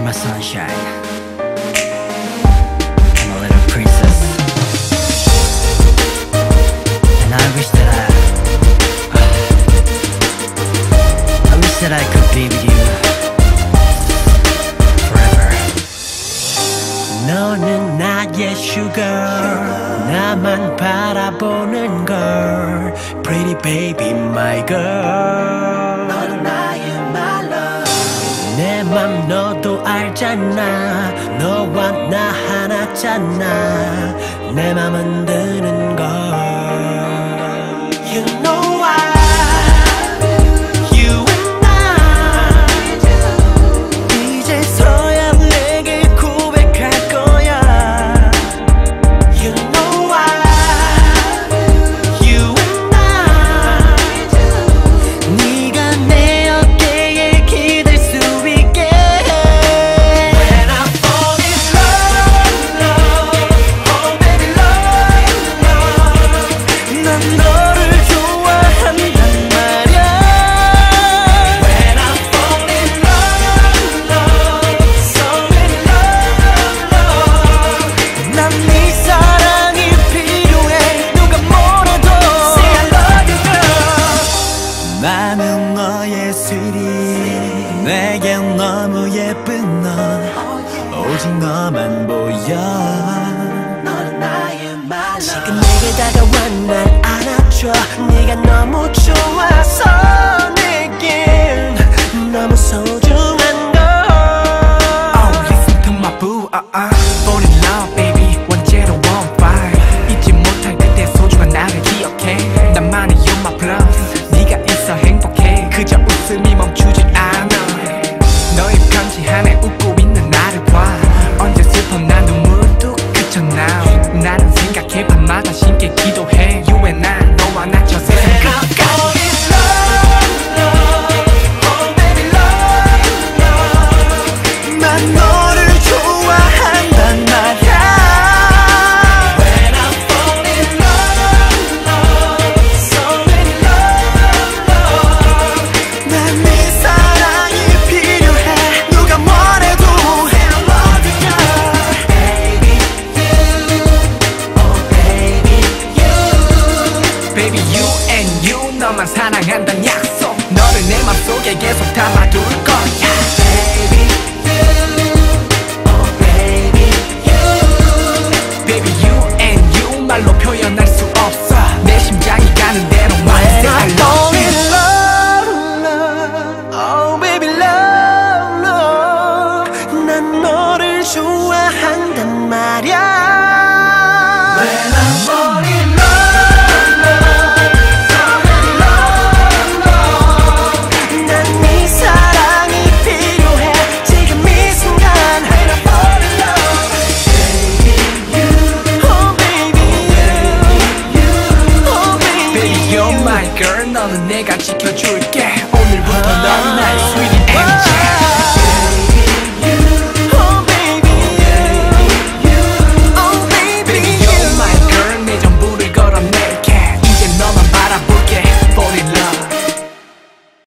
my sunshine. I'm a little princess, and I wish that I could be with you forever. 너는 나의 sugar, 나만 바라보는 걸. Pretty baby, my girl. 너는 나의 my love. 내 맘 너도 알잖아. 너와 나 하나잖아. 내 맘은 드는 걸. You know why? 나는 너의 sweetie, 내겐 너무 예쁜 넌 오직 너만 보여. 너는 나의 my love. 지금 내게 다가와 날 안아줘. 네가 너무 좋아서 내겐 너무 소중한 걸. Oh, listen to my boo, fall in love, baby. 1015 잊지 못할 그때 소중한 나를 기억해. 나만의 you're my plus. 네가 있어 행복해. 그저 웃음이 멈추지 않아. 너의 편지 하나에 웃고 있는 나를 봐. 언제 슬퍼 난 눈물 뚝 그쳤나. 나는 생각해 밤마다 신께 기도해. You and I 너와 나 저 세상 끝까지. 난 너를 좋아한단 말야. Baby you and you 너만 사랑한단 약속. 너를 내 맘속에 계속 담아둘 거야.